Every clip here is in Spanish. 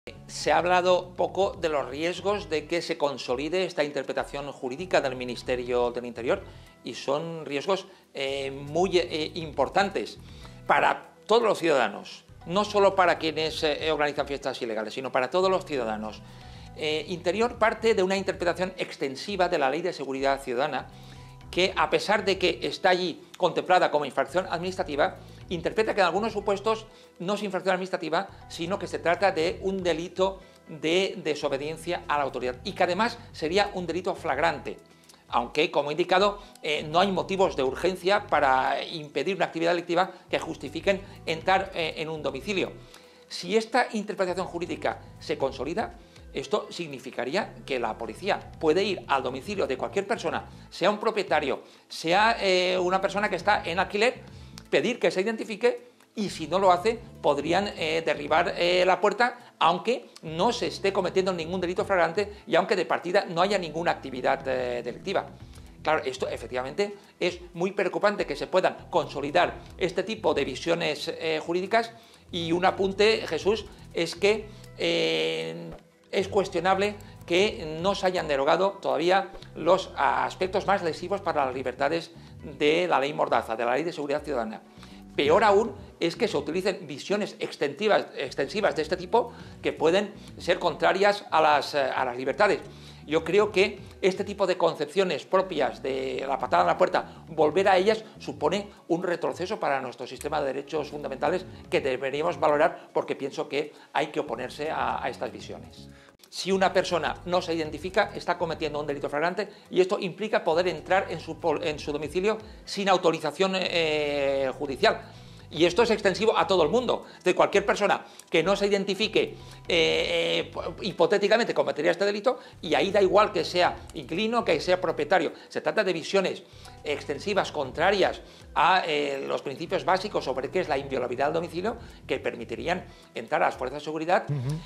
Se ha hablado poco de los riesgos de que se consolide esta interpretación jurídica del Ministerio del Interior y son riesgos muy importantes para todos los ciudadanos, no solo para quienes organizan fiestas ilegales, sino para todos los ciudadanos. Interior parte de una interpretación extensiva de la Ley de Seguridad Ciudadana que, a pesar de que está allí contemplada como infracción administrativa, interpreta que en algunos supuestos no es infracción administrativa, sino que se trata de un delito de desobediencia a la autoridad y que además sería un delito flagrante, aunque, como he indicado, no hay motivos de urgencia para impedir una actividad delictiva que justifiquen entrar en un domicilio. Si esta interpretación jurídica se consolida, esto significaría que la policía puede ir al domicilio de cualquier persona, sea un propietario, sea una persona que está en alquiler, pedir que se identifique y, si no lo hace, podrían derribar la puerta, aunque no se esté cometiendo ningún delito flagrante y aunque de partida no haya ninguna actividad delictiva. Claro, esto efectivamente es muy preocupante que se puedan consolidar este tipo de visiones jurídicas, y un apunte, Jesús, es que es cuestionable que no se hayan derogado todavía los aspectos más lesivos para las libertades de la ley Mordaza, de la Ley de Seguridad Ciudadana. Peor aún es que se utilicen visiones extensivas de este tipo que pueden ser contrarias a las libertades. Yo creo que este tipo de concepciones propias de la patada en la puerta, volver a ellas, supone un retroceso para nuestro sistema de derechos fundamentales que deberíamos valorar, porque pienso que hay que oponerse a estas visiones. Si una persona no se identifica, está cometiendo un delito flagrante y esto implica poder entrar en su domicilio sin autorización judicial. Y esto es extensivo a todo el mundo. De cualquier persona que no se identifique, hipotéticamente cometería este delito, y ahí da igual que sea inquilino, que sea propietario. Se trata de visiones extensivas contrarias a los principios básicos sobre qué es la inviolabilidad del domicilio, que permitirían entrar a las fuerzas de seguridad.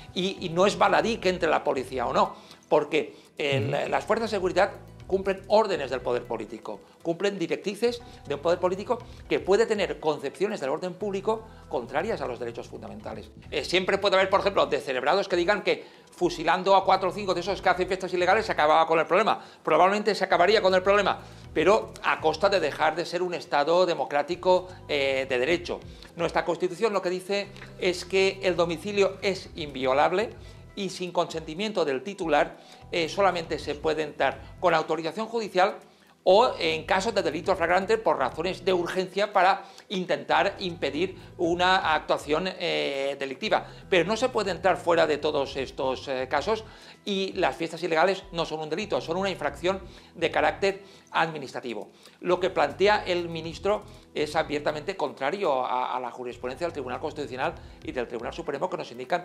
Y no es baladí que entre la policía o no, porque las fuerzas de seguridad cumplen órdenes del poder político, cumplen directrices de un poder político que puede tener concepciones del orden público contrarias a los derechos fundamentales. Siempre puede haber, por ejemplo, descerebrados que digan que fusilando a 4 o 5 de esos que hacen fiestas ilegales se acababa con el problema. Probablemente se acabaría con el problema, pero a costa de dejar de ser un Estado democrático de derecho. Nuestra Constitución lo que dice es que el domicilio es inviolable y sin consentimiento del titular solamente se puede entrar con autorización judicial o en casos de delito flagrante por razones de urgencia para intentar impedir una actuación delictiva. Pero no se puede entrar fuera de todos estos casos, y las fiestas ilegales no son un delito, son una infracción de carácter administrativo. Lo que plantea el ministro es abiertamente contrario a la jurisprudencia del Tribunal Constitucional y del Tribunal Supremo, que nos indican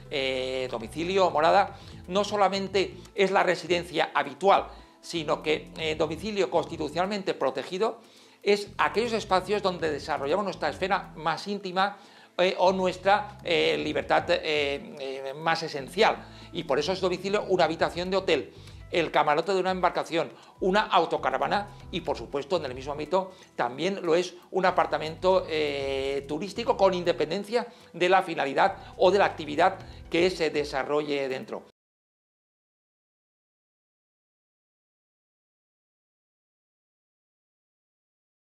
que domicilio o morada no solamente es la residencia habitual, sino que domicilio constitucionalmente protegido es aquellos espacios donde desarrollamos nuestra esfera más íntima o nuestra libertad más esencial. Y por eso es domicilio una habitación de hotel, el camarote de una embarcación, una autocaravana y, por supuesto, en el mismo ámbito también lo es un apartamento turístico, con independencia de la finalidad o de la actividad que se desarrolle dentro.